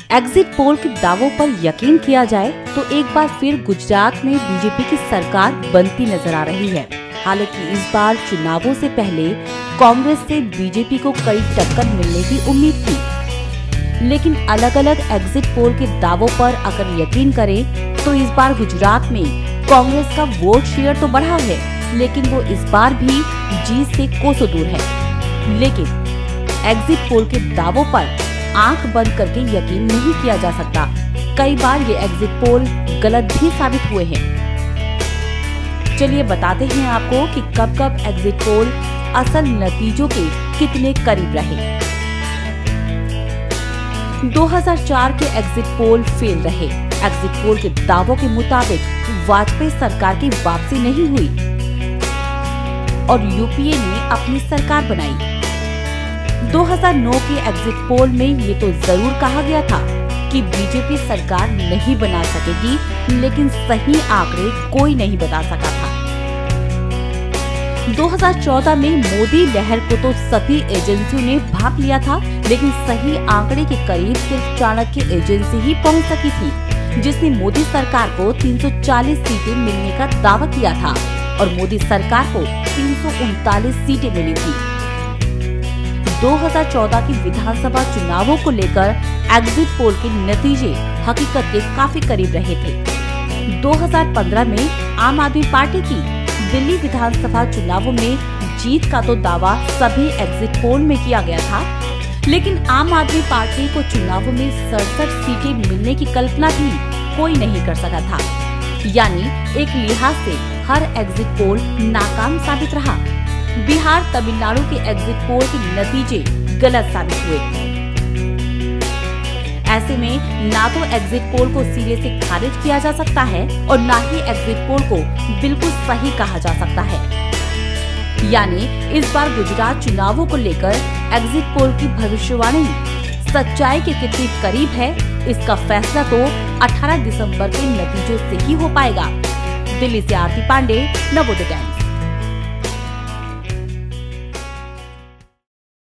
Exit poll के दावों पर यकीन किया जाए तो एक बार फिर गुजरात में बीजेपी की सरकार बनती नजर आ रही है। हालांकि इस बार चुनावों से पहले कांग्रेस से बीजेपी को कड़ी टक्कर मिलने की उम्मीद थी, लेकिन अलग अलग एग्जिट पोल के दावों पर अगर यकीन करें तो इस बार गुजरात में कांग्रेस का वोट शेयर तो बढ़ा है, लेकिन वो इस बार भी जीत से कोसों दूर है। लेकिन एग्जिट पोल के दावों पर आंख बंद करके यकीन नहीं किया जा सकता। कई बार ये एग्जिट पोल गलत भी साबित हुए हैं। चलिए बताते हैं आपको कि कब कब एग्जिट पोल असल नतीजों के कितने करीब रहे। 2004 के एग्जिट पोल फेल रहे। एग्जिट पोल के दावों के मुताबिक वाजपेयी सरकार की वापसी नहीं हुई और यूपीए ने अपनी सरकार बनाई। 2009 के एग्जिट पोल में ये तो जरूर कहा गया था कि बीजेपी सरकार नहीं बना सकेगी, लेकिन सही आंकड़े कोई नहीं बता सका था। 2014 में मोदी लहर को तो सभी एजेंसियों ने भांप लिया था, लेकिन सही आंकड़े के करीब सिर्फ चाणक्य एजेंसी ही पहुंच सकी थी, जिसने मोदी सरकार को 340 सीटें मिलने का दावा किया था और मोदी सरकार को 339 सीटें मिली थी। 2014 की विधानसभा चुनावों को लेकर एग्जिट पोल के नतीजे हकीकत के काफी करीब रहे थे। 2015 में आम आदमी पार्टी की दिल्ली विधानसभा चुनावों में जीत का तो दावा सभी एग्जिट पोल में किया गया था, लेकिन आम आदमी पार्टी को चुनावों में 67 सीटें मिलने की कल्पना भी कोई नहीं कर सका था। यानी एक लिहाज से हर एग्जिट पोल नाकाम साबित रहा। बिहार, तमिलनाडु के एग्जिट पोल के नतीजे गलत साबित हुए। ऐसे में ना तो एग्जिट पोल को सिरे से खारिज किया जा सकता है और ना ही एग्जिट पोल को बिल्कुल सही कहा जा सकता है। यानी इस बार गुजरात चुनावों को लेकर एग्जिट पोल की भविष्यवाणी सच्चाई के कितने करीब है, इसका फैसला तो 18 दिसंबर के नतीजों से ही हो पाएगा। दिल्ली से आरती पांडे, नवोदय टाइम्स।